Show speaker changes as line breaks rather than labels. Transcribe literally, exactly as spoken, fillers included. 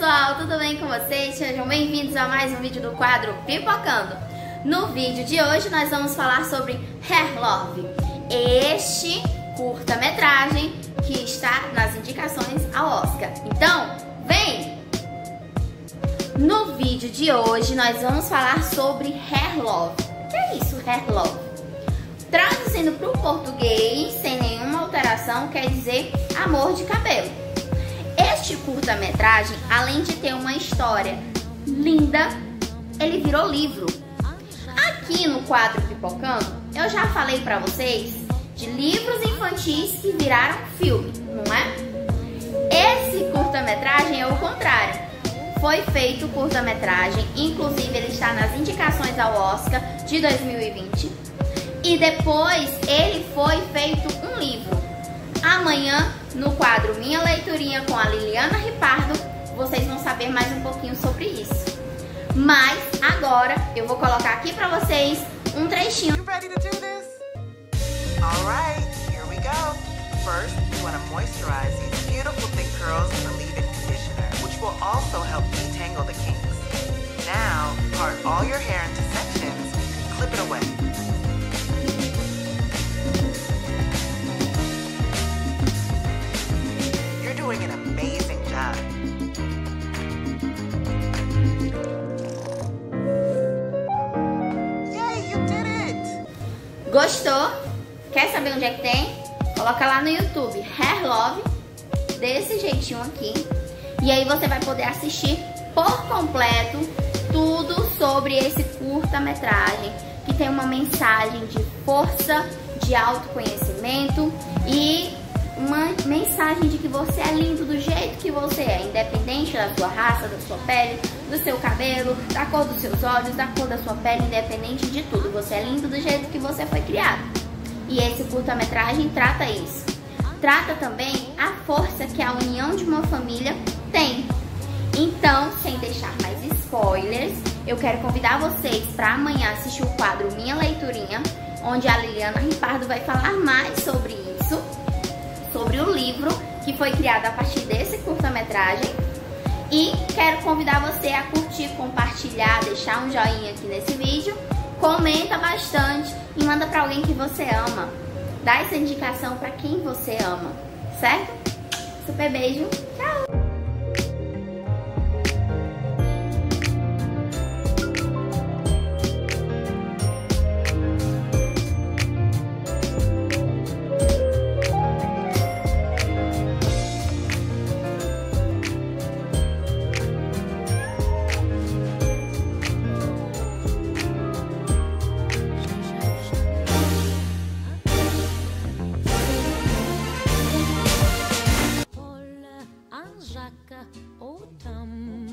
pessoal, tudo bem com vocês? Sejam bem-vindos a mais um vídeo do quadro Pipocando. No vídeo de hoje nós vamos falar sobre Hair Love, este curta-metragem que está nas indicações ao Oscar. Então, vem! No vídeo de hoje nós vamos falar sobre Hair Love. O que é isso, Hair Love? Traduzindo para o português, sem nenhuma alteração, quer dizer amor de cabelo. Este curta-metragem, além de ter uma história linda, ele virou livro. Aqui no quadro Pipocando, eu já falei pra vocês de livros infantis que viraram filme, não é? Esse curta-metragem é o contrário. Foi feito curta-metragem, inclusive ele está nas indicações ao Oscar de dois mil e vinte. E depois ele foi feito um livro. Amanhã, no quadro Minha Leiturinha com a Liliana Ripardo, vocês vão saber mais um pouquinho sobre isso. Mas agora eu vou colocar aqui pra vocês um trechinho.
You ready to do this? All right, here we go. First, you want to moisturize these beautiful thick curls with a leave-in conditioner, which will also help detangle the kinks. Now, part all your hair into sections and clip it away. Doing an amazing job. Yay, you did it!
Gostou? Quer saber onde é que tem? Coloca lá no YouTube, Hair Love, desse jeitinho aqui. E aí você vai poder assistir por completo tudo sobre esse curta-metragem, que tem uma mensagem de força, de autoconhecimento e uma mensagem de que você é lindo do jeito que você é, independente da sua raça, da sua pele, do seu cabelo, da cor dos seus olhos, da cor da sua pele, independente de tudo. Você é lindo do jeito que você foi criado. E esse curta-metragem trata isso. Trata também a força que a união de uma família tem. Então, sem deixar mais spoilers, eu quero convidar vocês para amanhã assistir o quadro Minha Leiturinha, onde a Liliana Ripardo vai falar mais sobre isso, sobre o livro que foi criado a partir desse curta-metragem. E quero convidar você a curtir, compartilhar, deixar um joinha aqui nesse vídeo, comenta bastante e manda para alguém que você ama. Dá essa indicação para quem você ama, certo? Super beijo, tchau!
Jacques Autumn.